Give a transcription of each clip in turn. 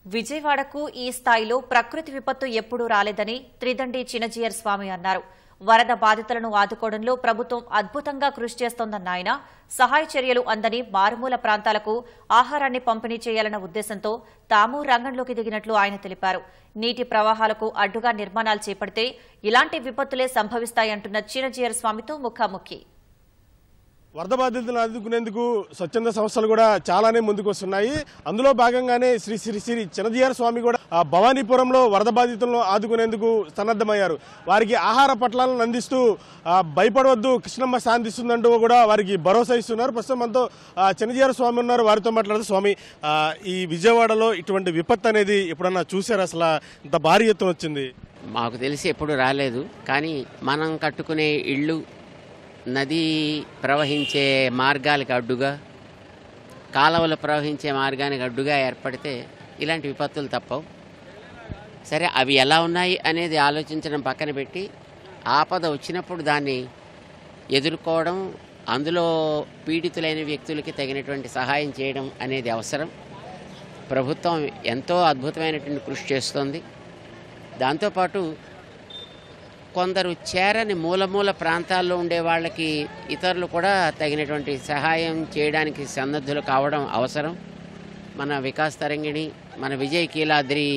విజయవాడకు ఈ స్థాయిలో ప్రకృతి విపత్తు ఎప్పుడూ రాలేదని త్రిదండి చినజీయర్ స్వామి అన్నారు. వరద బాధితులను ఆదుకోవడంలో ప్రభుత్వం అద్భుతంగా కృషి చేస్తోందన్న ఆయన సహాయ చర్యలు అందని మారుమూల ప్రాంతాలకు ఆహారాన్ని పంపిణీ చేయాలన్న ఉద్దేశంతో తాము రంగంలోకి దిగినట్లు ఆయన తెలిపారు. నీటి ప్రవాహాలకు అడ్డుగా నిర్మాణాలు చేపడితే ఇలాంటి విపత్తులే సంభవిస్తాయంటున్న చినజీయర్ స్వామితో ముఖాముఖి. వరద బాధితులను ఆదుకునేందుకు స్వచ్ఛంద సంస్థలు కూడా చాలానే ముందుకు వస్తున్నాయి. అందులో భాగంగానే శ్రీ శ్రీ శ్రీ చినజీయర్ స్వామి కూడా భవానీపురంలో వరద బాధితులను ఆదుకునేందుకు సన్నద్ధమయ్యారు. వారికి ఆహార పట్టాలను అందిస్తూ భయపడవద్దు, కృష్ణమ్మ శాంతిస్తుందంటూ కూడా వారికి భరోసా ఇస్తున్నారు. ప్రస్తుతం మనతో చినజీయర్ స్వామి ఉన్నారు, వారితో మాట్లాడుతూ స్వామి, ఈ విజయవాడలో ఇటువంటి విపత్తు అనేది ఎప్పుడన్నా చూసారు? అసలు ఇంత భారీ ఎత్తున వచ్చింది? మాకు తెలిసి ఎప్పుడు రాలేదు. కానీ మనం కట్టుకునే ఇళ్ళు నది ప్రవహించే మార్గాలకు అడ్డుగా, కాలువలు ప్రవహించే మార్గానికి అడ్డుగా ఏర్పడితే ఇలాంటి విపత్తులు తప్పవు. సరే, అవి ఎలా ఉన్నాయి అనేది ఆలోచించడం పక్కన పెట్టి ఆపద వచ్చినప్పుడు దాన్ని ఎదుర్కోవడం, అందులో పీడితులైన వ్యక్తులకి తగినటువంటి సహాయం చేయడం అనేది అవసరం. ప్రభుత్వం ఎంతో అద్భుతమైనటువంటి కృషి చేస్తోంది. దాంతోపాటు కొందరు చేరని మూల ప్రాంతాల్లో ఉండే వాళ్ళకి ఇతరులు కూడా తగినటువంటి సహాయం చేయడానికి సన్నద్ధులు కావడం అవసరం. మన వికాస్ తరంగిణి, మన విజయ్ కీలాద్రి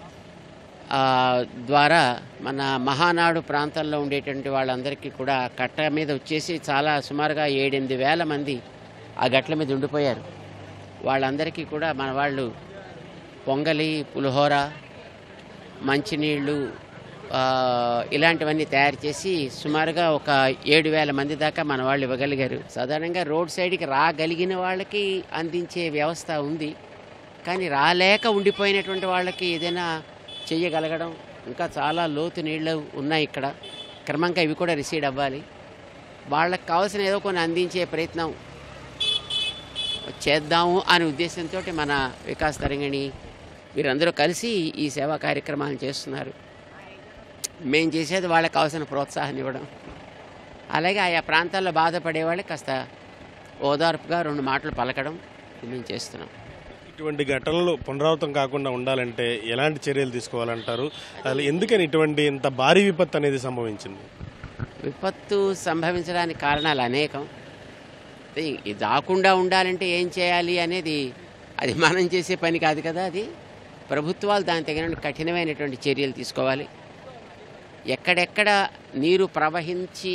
ద్వారా మన మహానాడు ప్రాంతాల్లో ఉండేటువంటి వాళ్ళందరికీ కూడా కట్ట మీద వచ్చేసి సుమారుగా 7-8 వేల మంది ఆ గట్ల మీద ఉండిపోయారు. వాళ్ళందరికీ కూడా మన వాళ్ళు పొంగలి, పులిహోర, మంచినీళ్ళు ఇలాంటివన్నీ తయారు చేసి సుమారుగా ఒక 7,000 మంది దాకా మన వాళ్ళు ఇవ్వగలిగారు. సాధారణంగా రోడ్ సైడ్కి రాగలిగిన వాళ్ళకి అందించే వ్యవస్థ ఉంది. కానీ రాలేక ఉండిపోయినటువంటి వాళ్ళకి ఏదైనా చెయ్యగలగడం, ఇంకా చాలా లోతు నీళ్ళు ఉన్నాయి ఇక్కడ, క్రమంగా ఇవి కూడా రిసీడ్ అవ్వాలి. వాళ్ళకి కావాల్సిన ఏదో కొన్ని అందించే ప్రయత్నం చేద్దాము అనే ఉద్దేశంతో మన వికాస్ తరంగిణి వీరందరూ కలిసి ఈ సేవా కార్యక్రమాలను చేస్తున్నారు. మేము చేసేది వాళ్ళకి కావాల్సిన ప్రోత్సాహాన్ని ఇవ్వడం, అలాగే ఆయా ప్రాంతాల్లో బాధపడే వాళ్ళకి కాస్త ఓదార్పుగా 2 మాటలు పలకడం మేము చేస్తున్నాం. ఇటువంటి ఘటనలు పునరావృతం కాకుండా ఉండాలంటే ఎలాంటి చర్యలు తీసుకోవాలంటారు? ఎందుకని ఇటువంటి ఇంత భారీ విపత్తు అనేది సంభవించింది? విపత్తు సంభవించడానికి కారణాలు అనేకం. ఇది రాకుండా ఉండాలంటే ఏం చేయాలి అనేది అది మనం చేసే పని కాదు కదా. అది ప్రభుత్వాలు దానికి తగిన కఠినమైనటువంటి చర్యలు తీసుకోవాలి. ఎక్కడెక్కడ నీరు ప్రవహించి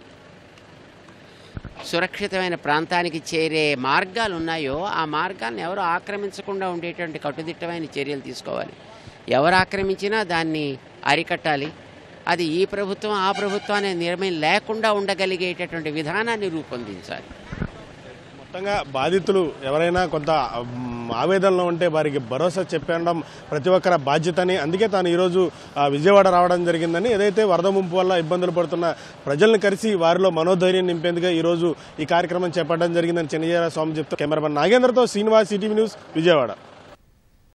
సురక్షితమైన ప్రాంతానికి చేరే మార్గాలు ఉన్నాయో ఆ మార్గాలను ఎవరు ఆక్రమించకుండా ఉండేటువంటి కట్టుదిట్టమైన చర్యలు తీసుకోవాలి. ఎవరు ఆక్రమించినా దాన్ని అరికట్టాలి. అది ఈ ప్రభుత్వం ఆ ప్రభుత్వం అనే నిర్ణయం లేకుండా ఉండగలిగేటటువంటి విధానాన్ని రూపొందించాలి. మొత్తంగా బాధితులు ఎవరైనా కొంత ఆవేదనలో ఉంటే వారికి భరోసా చెప్పడం ప్రతి ఒక్కరి బాధ్యతని, అందుకే తాను ఈరోజు విజయవాడ రావడం జరిగిందని, ఏదైతే వరద ముంపు వల్ల ఇబ్బందులు పడుతున్న ప్రజలను కలిసి వారిలో మనోధైర్యం నింపేందుకు ఈరోజు ఈ కార్యక్రమం చేపట్టడం జరిగిందని చినజీయర్ స్వామి చెప్తారు. కెమెరామెన్ నాగేంద్రతో శ్రీనివాస్, ఈటీవీ న్యూస్, విజయవాడ.